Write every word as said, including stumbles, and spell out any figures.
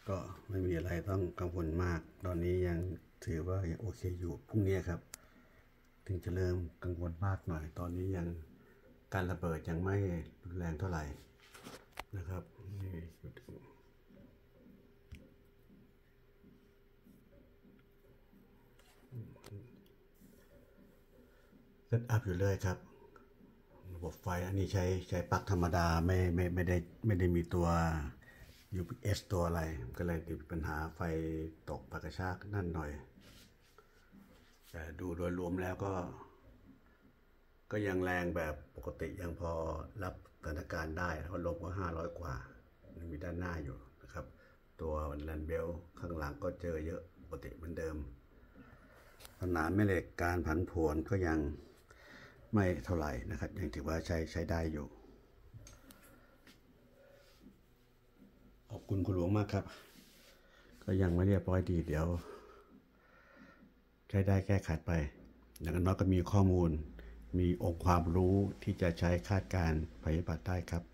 ก็ไม่มีอะไรต้องกังวลมากตอนนี้ยังถือว่ายังโอเคอยู่พรุ่งนี้ครับถึงจะเริ่มกังวลมากหน่อยตอนนี้ยังการระเบิดยังไม่รุนแรงเท่าไหร่นะครับเซตอัพอยู่เลยครับระบบไฟอันนี้ใช้ใช้ปลั๊กธรรมดาไม่ไม่ไม่ได้ไม่ได้มีตัว ยู พี เอส ตัวอะไรก็เลยมีปัญหาไฟตกปากกระชากนั่นหน่อยแต่ดูโดยรวมแล้วก็ก็ยังแรงแบบปกติยังพอรับสถานการณ์ได้แล้วลบก็ห้าร้อยกว่ายังมีด้านหน้าอยู่นะครับตัวแลนเบลข้างหลังก็เจอเยอะปกติเหมือนเดิมสนามแม่เหล็กการผันผวนก็ยังไม่เท่าไหร่นะครับยังถือว่าใช้ใช้ได้อยู่ขอบคุณคุณหลวงมากครับก็ยังไม่เรียบร้อยดีเดี๋ยวใช้ได้แก้ไขไปอย่างน้อยก็มีข้อมูลมีองค์ความรู้ที่จะใช้คาดการณ์ภัยพิบัติได้ครับ